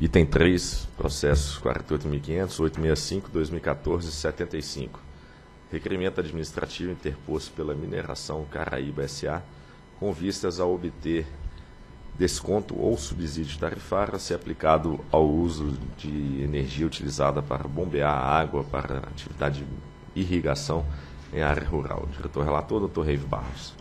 Item 3, processos 48.500, 865, 2014 75. Requerimento administrativo interposto pela Mineração Caraíba S.A. com vistas a obter desconto ou subsídio tarifário a ser aplicado ao uso de energia utilizada para bombear água para atividade de irrigação em área rural. Diretor-relator, doutor Reive Barros.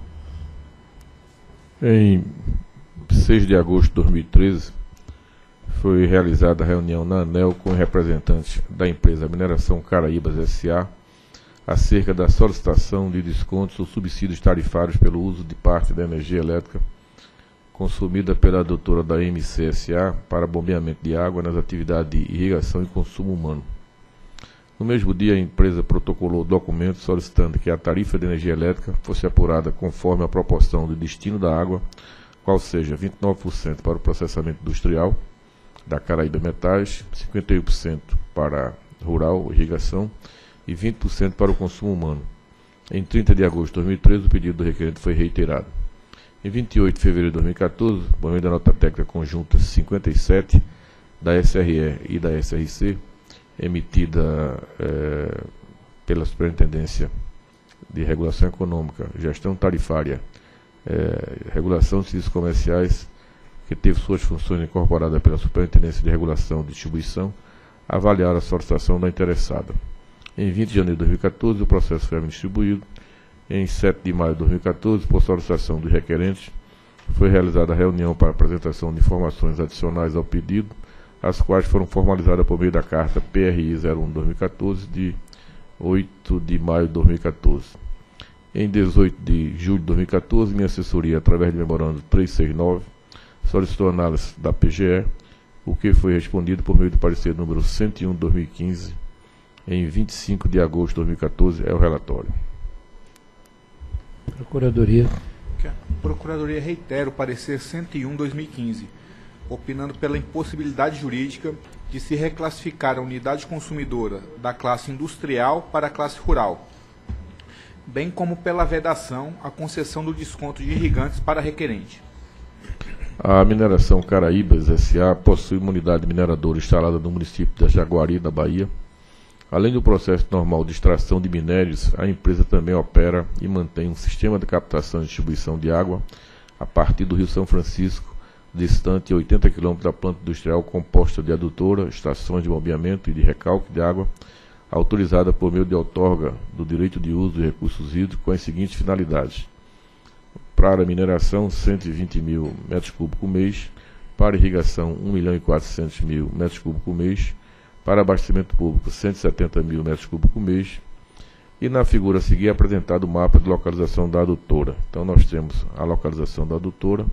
Em 6 de agosto de 2013, foi realizada a reunião na ANEEL com representantes da empresa Mineração Caraíbas S.A. acerca da solicitação de descontos ou subsídios tarifários pelo uso de parte da energia elétrica consumida pela adutora da MCSA para bombeamento de água nas atividades de irrigação e consumo humano. No mesmo dia, a empresa protocolou o documento solicitando que a tarifa de energia elétrica fosse apurada conforme a proporção do destino da água, qual seja 29% para o processamento industrial da Caraíba Metais, 51% para rural, irrigação, e 20% para o consumo humano. Em 30 de agosto de 2013, o pedido do requerente foi reiterado. Em 28 de fevereiro de 2014, por meio da nota técnica conjunta 57 da SRE e da SRC, emitida pela Superintendência de Regulação Econômica, Gestão Tarifária, Regulação de Serviços Comerciais, que teve suas funções incorporadas pela Superintendência de Regulação e Distribuição, avaliar a solicitação da interessada. Em 20 de janeiro de 2014, o processo foi distribuído. Em 7 de maio de 2014, por solicitação dos requerentes, foi realizada a reunião para apresentação de informações adicionais ao pedido, as quais foram formalizadas por meio da carta PRI 01-2014, de 8 de maio de 2014. Em 18 de julho de 2014, minha assessoria, através de memorando 369, solicitou análise da PGE, o que foi respondido por meio do parecer número 101 de 2015, em 25 de agosto de 2014, é o relatório. Procuradoria. A Procuradoria reitera o parecer 101/2015, opinando pela impossibilidade jurídica de se reclassificar a unidade consumidora da classe industrial para a classe rural, bem como pela vedação à concessão do desconto de irrigantes para requerente. A Mineração Caraíbas S.A. possui uma unidade mineradora instalada no município da Jaguari, na Bahia. Além do processo normal de extração de minérios, a empresa também opera e mantém um sistema de captação e distribuição de água a partir do Rio São Francisco, distante 80 km da planta industrial composta de adutora, estações de bombeamento e de recalque de água, autorizada por meio de outorga do direito de uso de recursos hídricos com as seguintes finalidades: para a mineração, 120 mil metros cúbicos por mês, para irrigação, 1.400.000 metros cúbicos por mês, para abastecimento público, 170 mil metros cúbicos por mês, e na figura a seguir é apresentado o mapa de localização da adutora. Então nós temos a localização da adutora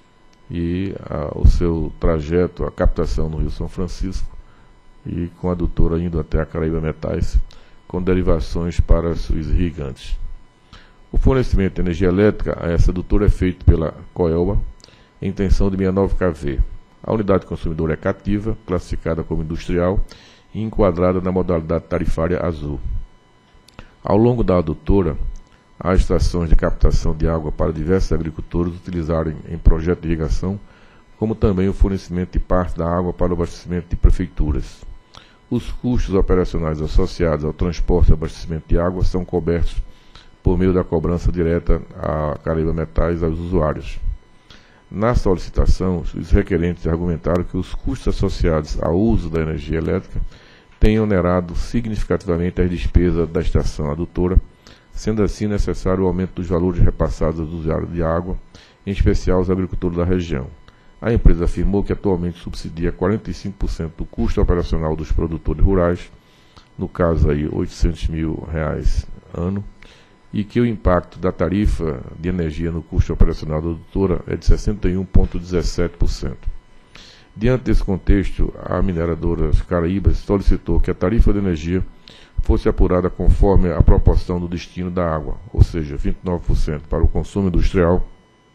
e o seu trajeto, a captação no Rio São Francisco, e com a adutora indo até a Caraíba Metais, com derivações para os irrigantes. O fornecimento de energia elétrica a essa adutora é feito pela Coelba, em tensão de 69 kV. A unidade consumidora é cativa, classificada como industrial e enquadrada na modalidade tarifária azul. Ao longo da adutora, há estações de captação de água para diversos agricultores utilizarem em projeto de irrigação, como também o fornecimento de parte da água para o abastecimento de prefeituras. Os custos operacionais associados ao transporte e abastecimento de água são cobertos por meio da cobrança direta à Caraíba Metais aos usuários. Na solicitação, os requerentes argumentaram que os custos associados ao uso da energia elétrica têm onerado significativamente as despesas da estação adutora, sendo assim necessário o aumento dos valores repassados aos usuários de água, em especial aos agricultores da região. A empresa afirmou que atualmente subsidia 45% do custo operacional dos produtores rurais, no caso aí R$ 800 mil ano, e que o impacto da tarifa de energia no custo operacional da adutora é de 61,17%. Diante desse contexto, a mineradora Caraíbas solicitou que a tarifa de energia fosse apurada conforme a proporção do destino da água, ou seja, 29% para o consumo industrial,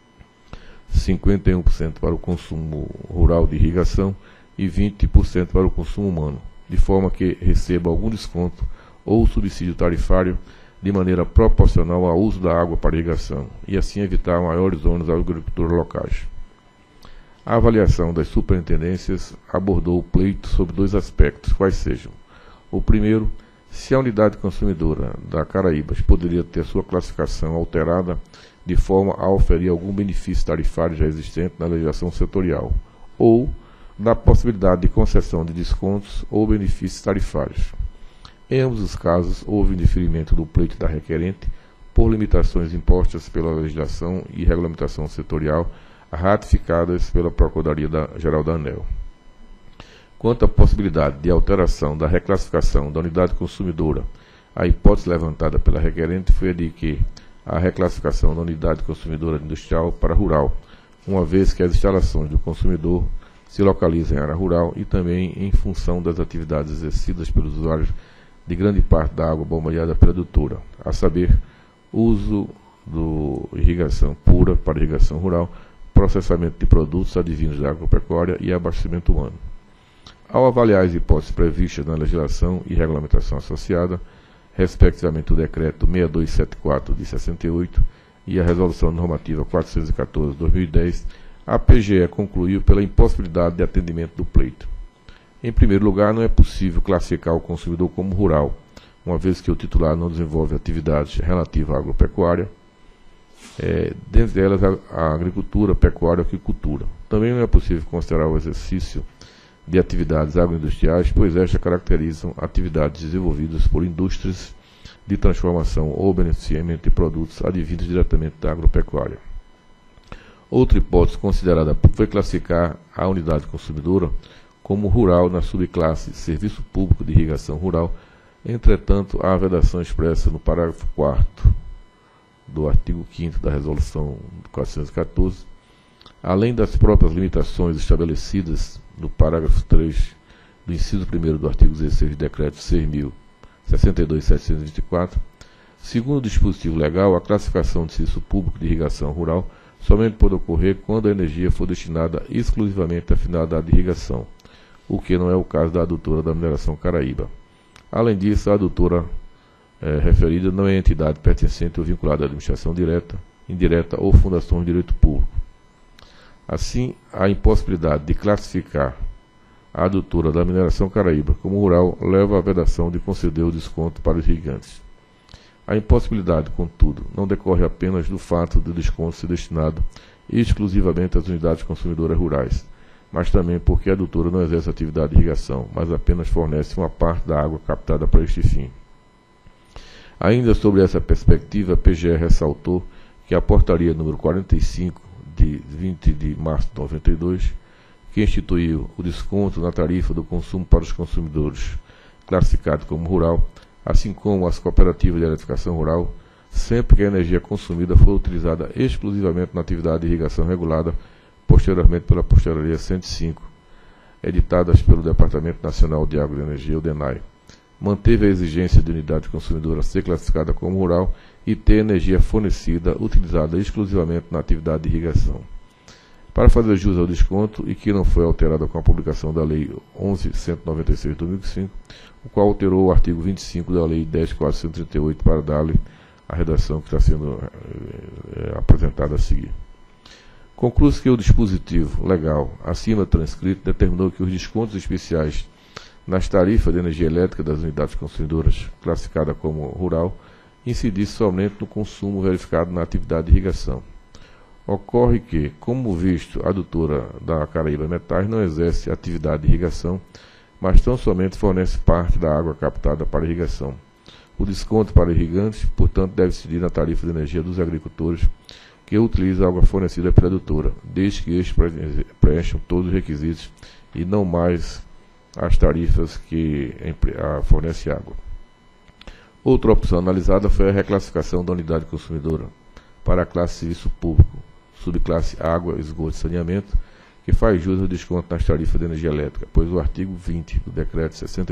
51% para o consumo rural de irrigação e 20% para o consumo humano, de forma que receba algum desconto ou subsídio tarifário de maneira proporcional ao uso da água para irrigação, e assim evitar maiores ônus aos agricultores locais. A avaliação das superintendências abordou o pleito sobre dois aspectos, quais sejam: o primeiro, se a unidade consumidora da Caraíbas poderia ter sua classificação alterada de forma a oferir algum benefício tarifário já existente na legislação setorial, ou da possibilidade de concessão de descontos ou benefícios tarifários. Em ambos os casos, houve indeferimento do pleito da requerente por limitações impostas pela legislação e regulamentação setorial ratificadas pela Procuradoria-Geral da ANEEL. Quanto à possibilidade de alteração da reclassificação da unidade consumidora, a hipótese levantada pela requerente foi a de que a reclassificação da unidade consumidora industrial para rural, uma vez que as instalações do consumidor se localizam em área rural e também em função das atividades exercidas pelos usuários de grande parte da água bombeada pela adutora, a saber, uso de irrigação pura para irrigação rural, processamento de produtos advindos da agropecuária e abastecimento humano. Ao avaliar as hipóteses previstas na legislação e regulamentação associada, respectivamente o Decreto 6274 de 68 e a Resolução Normativa 414/2010, a PGE concluiu pela impossibilidade de atendimento do pleito. Em primeiro lugar, não é possível classificar o consumidor como rural, uma vez que o titular não desenvolve atividades relativas à agropecuária, dentre elas a agricultura, pecuária e aquicultura. Também não é possível considerar o exercício de atividades agroindustriais, pois estas caracterizam atividades desenvolvidas por indústrias de transformação ou beneficiamento de produtos advindos diretamente da agropecuária. Outra hipótese considerada foi classificar a unidade consumidora como rural na subclasse Serviço Público de Irrigação Rural. Entretanto, há a vedação expressa no parágrafo 4º do artigo 5º da Resolução 414, além das próprias limitações estabelecidas no parágrafo 3 do inciso 1º do artigo 16 do Decreto 6.062/724, segundo o dispositivo legal, a classificação de serviço público de irrigação rural somente pode ocorrer quando a energia for destinada exclusivamente à finalidade de irrigação, o que não é o caso da adutora da mineração Caraíba. Além disso, a adutora referida não é entidade pertencente ou vinculada à administração direta, indireta ou fundação de direito público. Assim, a impossibilidade de classificar a adutora da mineração Caraíba como rural leva à vedação de conceder o desconto para os irrigantes. A impossibilidade, contudo, não decorre apenas do fato do desconto ser destinado exclusivamente às unidades consumidoras rurais, mas também porque a adutora não exerce atividade de irrigação, mas apenas fornece uma parte da água captada para este fim. Ainda sobre essa perspectiva, a PGE ressaltou que a portaria número 45, de 20 de março de 92, que instituiu o desconto na tarifa do consumo para os consumidores classificado como rural, assim como as cooperativas de eletrificação rural, sempre que a energia consumida for utilizada exclusivamente na atividade de irrigação regulada, posteriormente pela Portaria 105, editadas pelo Departamento Nacional de Água e Energia, o DENAI, manteve a exigência de unidade consumidora ser classificada como rural e ter energia fornecida utilizada exclusivamente na atividade de irrigação. Para fazer jus ao desconto, e que não foi alterada com a publicação da Lei 11.196 de 2005, o qual alterou o artigo 25 da Lei 10.438 para dar-lhe a redação que está sendo apresentada a seguir. Conclui-se que o dispositivo legal acima transcrito determinou que os descontos especiais nas tarifas de energia elétrica das unidades consumidoras, classificada como rural, incidisse somente no consumo verificado na atividade de irrigação. Ocorre que, como visto, a adutora da Caraíba Metais não exerce atividade de irrigação, mas tão somente fornece parte da água captada para irrigação. O desconto para irrigantes, portanto, deve incidir na tarifa de energia dos agricultores que utilizam a água fornecida pela adutora, desde que estes preencham todos os requisitos e não mais as tarifas que fornece água. Outra opção analisada foi a reclassificação da unidade consumidora para a classe serviço público, subclasse água, esgoto e saneamento, que faz jus ao desconto nas tarifas de energia elétrica, pois o artigo 20 do Decreto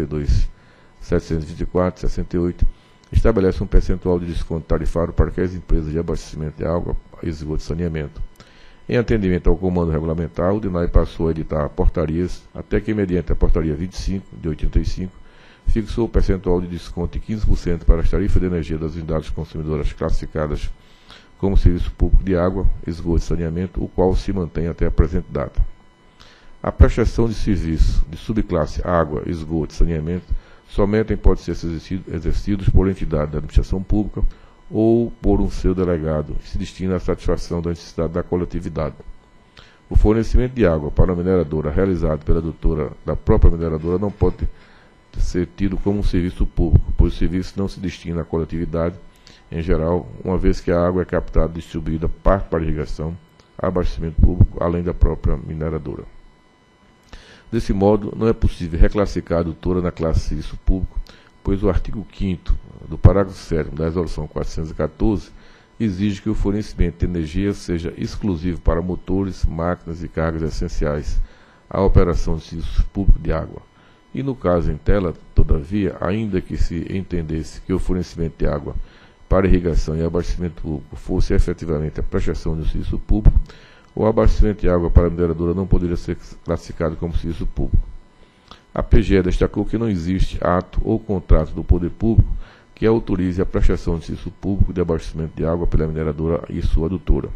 62.724/68 estabelece um percentual de desconto tarifário para que as empresas de abastecimento de água, esgoto e saneamento. Em atendimento ao comando regulamentar, o DENAI passou a editar portarias, até que, mediante a portaria 25, de 85, fixou o percentual de desconto de 15% para as tarifas de energia das unidades consumidoras classificadas como serviço público de água, esgoto e saneamento, o qual se mantém até a presente data. A prestação de serviço de subclasse água, esgoto e saneamento somente podem ser exercidos por entidade da administração pública ou por um seu delegado, que se destina à satisfação da necessidade da coletividade. O fornecimento de água para a mineradora realizado pela adutora da própria mineradora não pode ser tido como um serviço público, pois o serviço não se destina à coletividade em geral, uma vez que a água é captada e distribuída parte para irrigação, abastecimento público, além da própria mineradora. Desse modo, não é possível reclassificar a adutora na classe de serviço público, pois o artigo 5º do parágrafo 7º da Resolução 414 exige que o fornecimento de energia seja exclusivo para motores, máquinas e cargas essenciais à operação de serviço público de água. E no caso em tela, todavia, ainda que se entendesse que o fornecimento de água para irrigação e abastecimento público fosse efetivamente a prestação de um serviço público, o abastecimento de água para a mineradora não poderia ser classificado como serviço público. A PGE destacou que não existe ato ou contrato do poder público que autorize a prestação de serviço público de abastecimento de água pela mineradora e sua adutora.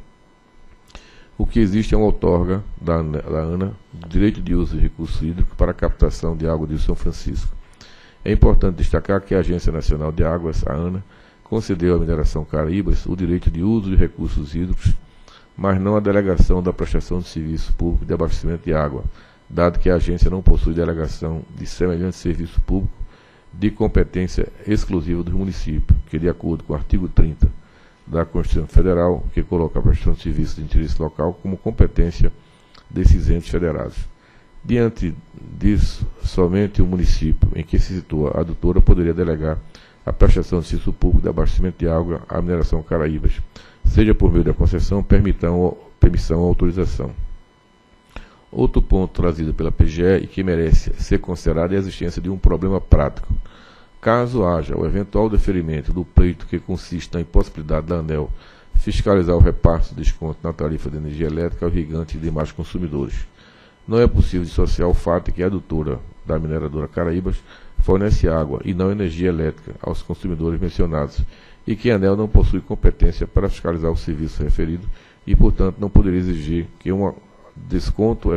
O que existe é uma outorga da ANA do direito de uso de recurso hídrico para a captação de água de São Francisco. É importante destacar que a Agência Nacional de Águas, a ANA, concedeu à mineração Caraíbas o direito de uso de recursos hídricos, mas não a delegação da prestação de serviço público de abastecimento de água, dado que a agência não possui delegação de semelhante serviço público de competência exclusiva do município, que, de acordo com o artigo 30 da Constituição Federal, que coloca a prestação de serviço de interesse local como competência desses entes federados. Diante disso, somente o município em que se situa a adutora poderia delegar a prestação de serviço público de abastecimento de água à mineração Caraíbas, seja por meio da concessão, permissão ou autorização. Outro ponto trazido pela PGE e que merece ser considerado é a existência de um problema prático. Caso haja o eventual deferimento do pleito que consiste na impossibilidade da ANEEL fiscalizar o repasse de desconto na tarifa de energia elétrica ao irrigante e demais consumidores, não é possível dissociar o fato de que a adutora da mineradora Caraíbas fornece água e não energia elétrica aos consumidores mencionados e que a ANEEL não possui competência para fiscalizar o serviço referido e, portanto, não poderia exigir que um desconto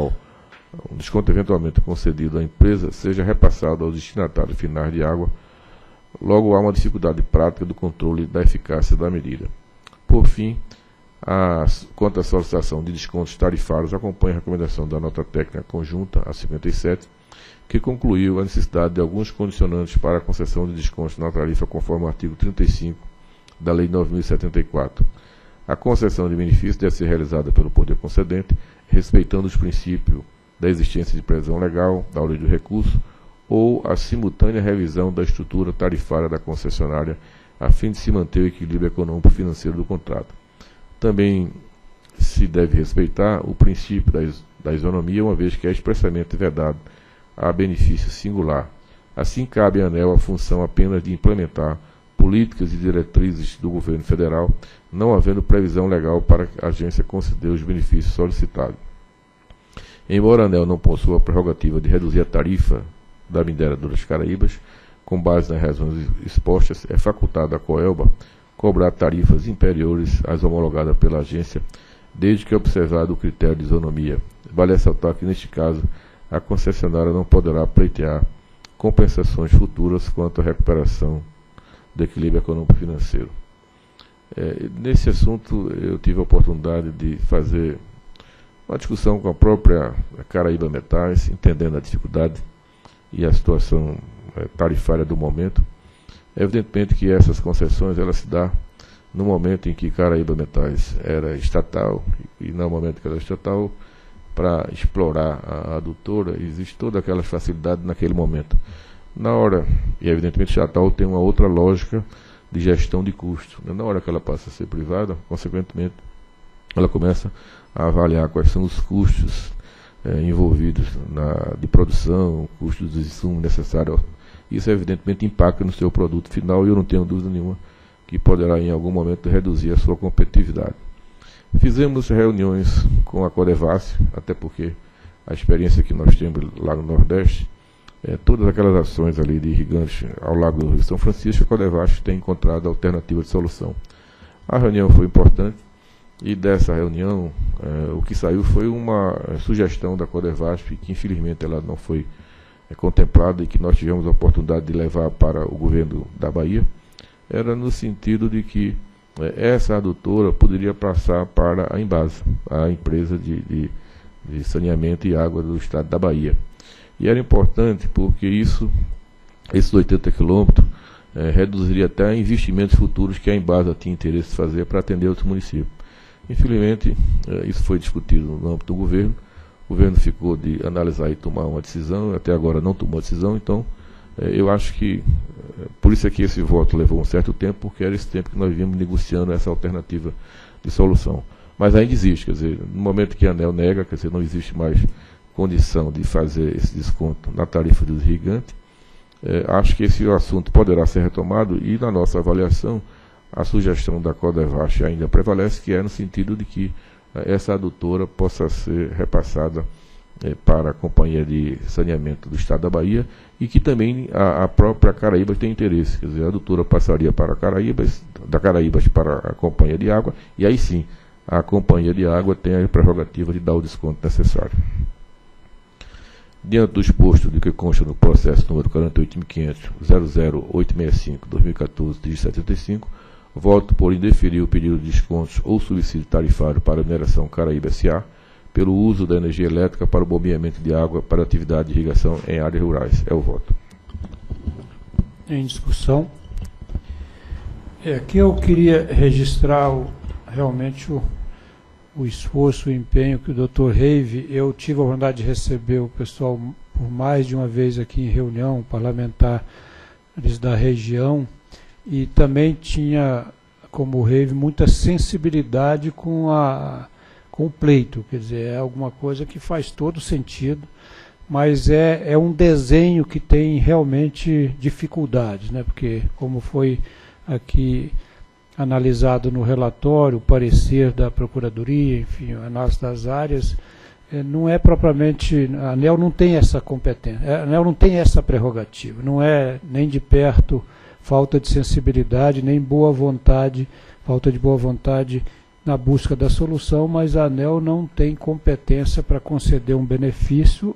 eventualmente concedido à empresa seja repassado aos destinatários finais de água. Logo, há uma dificuldade prática do controle da eficácia da medida. Por fim, quanto à solicitação de descontos tarifários, acompanha a recomendação da nota técnica conjunta, a 57, que concluiu a necessidade de alguns condicionantes para a concessão de descontos na tarifa conforme o artigo 35 da Lei 9.074. A concessão de benefício deve ser realizada pelo poder concedente, respeitando os princípios da existência de previsão legal, da origem do recurso, ou a simultânea revisão da estrutura tarifária da concessionária, a fim de se manter o equilíbrio econômico-financeiro do contrato. Também se deve respeitar o princípio da isonomia, uma vez que é expressamente vedado a benefício singular. Assim, cabe à ANEEL a função apenas de implementar políticas e diretrizes do governo federal, não havendo previsão legal para a agência conceder os benefícios solicitados. Embora a ANEEL não possua a prerrogativa de reduzir a tarifa da mineradora das Caraíbas, com base nas razões expostas, é facultado à Coelba cobrar tarifas inferiores às homologadas pela agência, desde que observado o critério de isonomia. Vale ressaltar que, neste caso, a concessionária não poderá pleitear compensações futuras quanto à recuperação do equilíbrio econômico-financeiro. Nesse assunto, eu tive a oportunidade de fazer uma discussão com a própria Caraíba Metais, entendendo a dificuldade e a situação tarifária do momento. Evidentemente que essas concessões elas se dão no momento em que Caraíba Metais era estatal, e no momento que ela é estatal, para explorar a adutora, existe toda aquela facilidade naquele momento. Na hora, e evidentemente estatal tem uma outra lógica de gestão de custo. Na hora que ela passa a ser privada, consequentemente, ela começa a avaliar quais são os custos envolvidos de produção, custos dos insumos necessários. Isso evidentemente impacta no seu produto final e eu não tenho dúvida nenhuma que poderá em algum momento reduzir a sua competitividade. Fizemos reuniões com a Codevasf, até porque a experiência que nós temos lá no Nordeste, todas aquelas ações ali de irrigantes ao Lago do Rio São Francisco, a Codevasf tem encontrado alternativa de solução. A reunião foi importante e dessa reunião, o que saiu foi uma sugestão da Codevasf, que infelizmente ela não foi contemplada e que nós tivemos a oportunidade de levar para o governo da Bahia, era no sentido de que essa adutora poderia passar para a Embasa, a empresa de saneamento e água do estado da Bahia. E era importante porque esses 80 quilômetros reduziria até investimentos futuros que a Embasa tinha interesse em fazer para atender outros municípios. Infelizmente, isso foi discutido no âmbito do governo. O governo ficou de analisar e tomar uma decisão, até agora não tomou decisão, então eu acho que, por isso é que esse voto levou um certo tempo, porque era esse tempo que nós vimos negociando essa alternativa de solução. Mas ainda existe, quer dizer, no momento que a ANEEL nega, quer dizer, não existe mais condição de fazer esse desconto na tarifa do irrigante. Acho que esse assunto poderá ser retomado e, na nossa avaliação, a sugestão da Codevasf ainda prevalece, que é no sentido de que essa adutora possa ser repassada para a Companhia de Saneamento do Estado da Bahia e que também a própria Caraíbas tem interesse, quer dizer, a adutora passaria para da Caraíbas para a Companhia de Água e aí sim a Companhia de Água tem a prerrogativa de dar o desconto necessário. Diante do exposto do que consta no processo número 48.500.00865/2014 de 75, voto por indeferir o pedido de descontos ou subsídio tarifário para a mineração Caraíba S.A. pelo uso da energia elétrica para o bombeamento de água para atividade de irrigação em áreas rurais. É o voto. Em discussão. Aqui eu queria registrar realmente o esforço, o empenho que o Dr. Reive, eu tive a vontade de receber o pessoal por mais de uma vez aqui em reunião parlamentar da região, e também tinha, como o Reive, muita sensibilidade com o pleito, quer dizer, é alguma coisa que faz todo sentido, mas é um desenho que tem realmente dificuldades, né? Porque, como foi aqui analisado no relatório, o parecer da Procuradoria, enfim, a análise das áreas, não é propriamente, a ANEEL não tem essa competência, a ANEEL não tem essa prerrogativa, não é nem de perto falta de sensibilidade, nem boa vontade, falta de boa vontade na busca da solução, mas a ANEEL não tem competência para conceder um benefício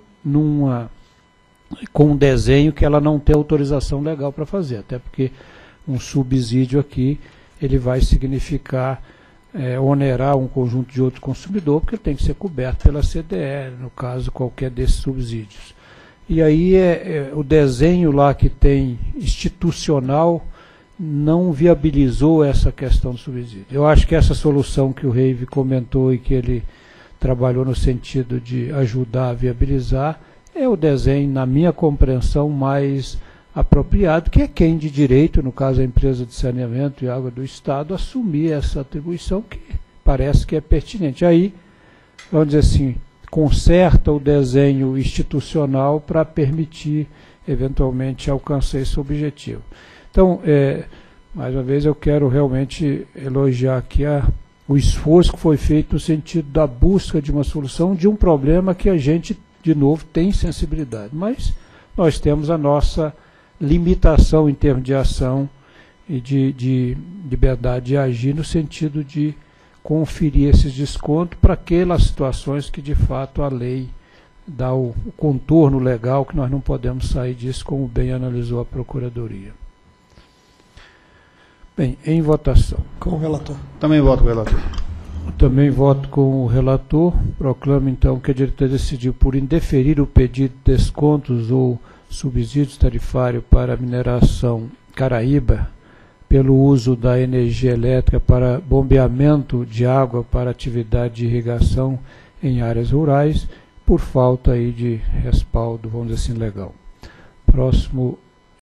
com um desenho que ela não tem autorização legal para fazer, até porque um subsídio aqui ele vai significar onerar um conjunto de outros consumidores, porque ele tem que ser coberto pela CDE, no caso qualquer desses subsídios. E aí o desenho lá que tem institucional não viabilizou essa questão do subsídio. Eu acho que essa solução que o Reive comentou e que ele trabalhou no sentido de ajudar a viabilizar é o desenho, na minha compreensão, mais apropriado, que é quem de direito, no caso a empresa de saneamento e água do Estado, assumir essa atribuição que parece que é pertinente. Aí, vamos dizer assim, conserta o desenho institucional para permitir, eventualmente, alcançar esse objetivo. Então, mais uma vez, eu quero realmente elogiar aqui o esforço que foi feito no sentido da busca de uma solução de um problema que a gente, de novo, tem sensibilidade. Mas nós temos a nossa limitação em termos de ação e de liberdade de agir no sentido de conferir esses descontos para aquelas situações que de fato a lei dá o contorno legal, que nós não podemos sair disso, como bem analisou a Procuradoria. Bem, em votação. Com o relator. Também voto com o relator. Também voto com o relator. Proclamo então que a diretoria decidiu por indeferir o pedido de descontos ou subsídios tarifários para a mineração Caraíba pelo uso da energia elétrica para bombeamento de água para atividade de irrigação em áreas rurais, por falta aí de respaldo, vamos dizer assim, legal. Próximo